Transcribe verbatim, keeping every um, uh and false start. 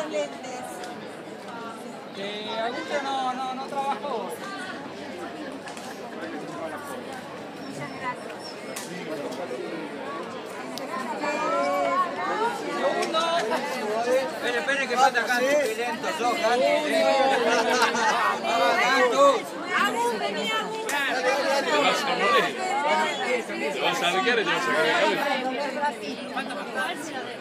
los lentes. Que Augusto no, no, no trabajó. Muchas gracias. Segundo. Espere, espere que falta acá, qué lento sos, Agus, vení, Agus. Te vas a morir. Te vas a arquear y te vas a caer de cabeza.